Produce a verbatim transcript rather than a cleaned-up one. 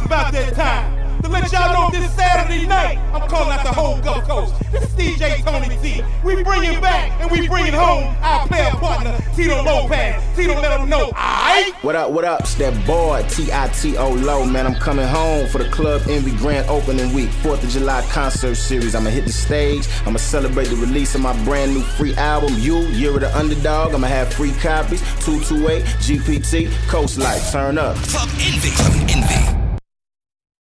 about that time to let y'all know this Saturday night, I'm calling out the whole Gulf Coast. This is D J Tony T. We bringing back and we bringing home our player partner, Tito Lopez. Tito, let them know, aight? What up, what up? It's that boy, T I T O L O, man. I'm coming home for the Club Envy Grand Opening Week, fourth of July concert series. I'ma hit the stage. I'ma celebrate the release of my brand new free album, Y O U, Year of the Underdog. I'ma have free copies, two two eight, G P T, Coast Life. Turn up. Club Envy. Club Envy.